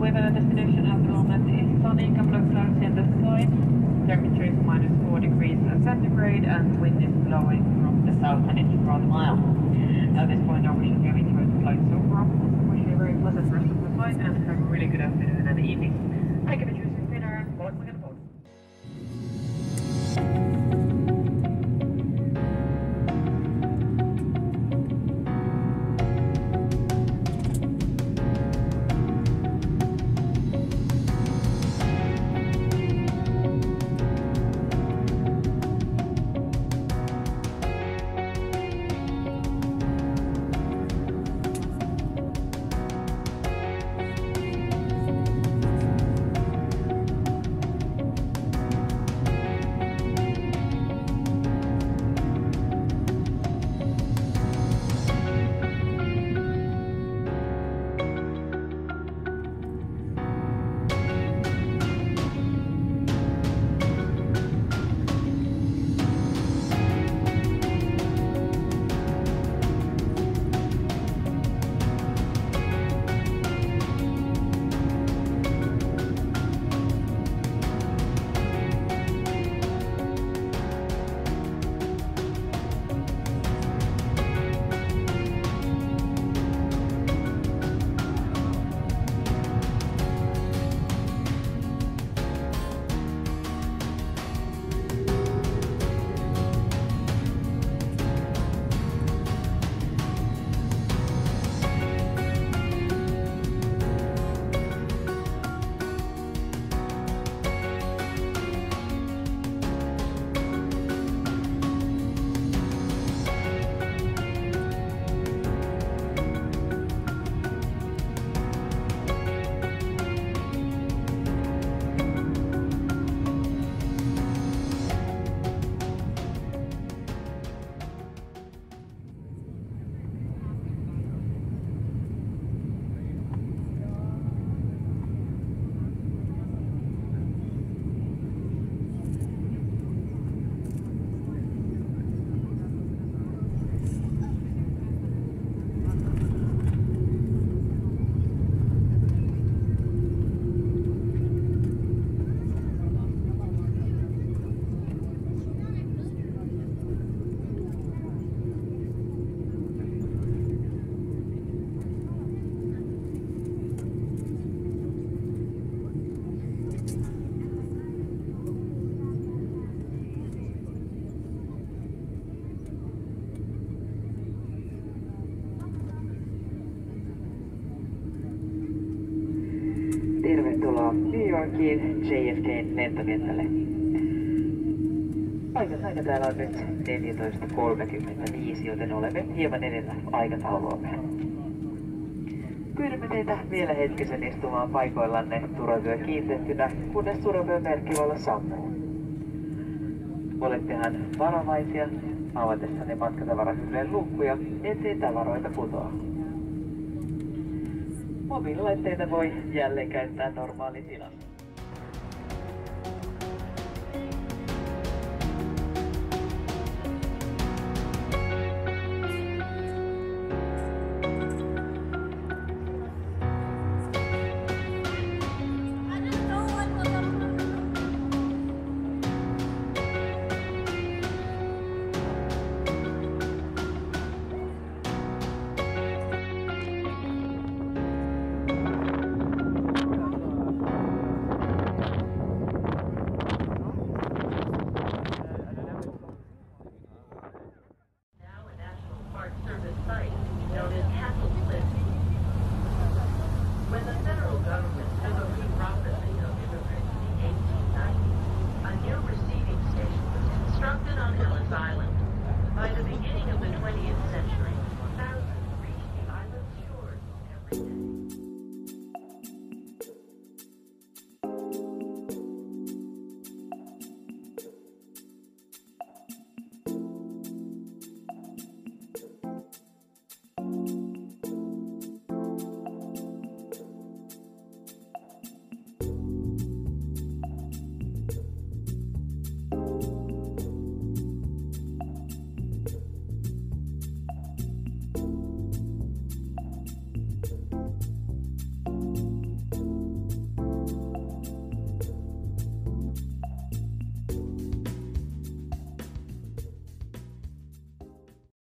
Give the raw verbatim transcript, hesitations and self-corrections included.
weather destination at the moment is sunny, couple of clouds in the sky. Temperature is minus four degrees centigrade and wind is blowing from the south and it's rather mild. At this point I wish you to enjoy the flight so far. I wish you a very pleasant rest of the flight and have a really good afternoon and evening. Thank you for choosing Finnair. Welcome again aboard. Tervetuloa New Yorkiin J F K:n lentokentälle. Aikasaika täällä on nyt neljätoista kolmekymmentäviisi, joten olemme hieman edellä aikatauluamme. Pyydämme teitä vielä hetkisen istumaan paikoillanne turvavyö kiintettynä, kunnes turvavyön merkkivalo sammuu. Olettehan varovaisia avatessanne matkatavarahyllyjen luukkuja, ettei tavaroita putoa. Mobiililaitteita voi jälleen käyttää normaalitilassa.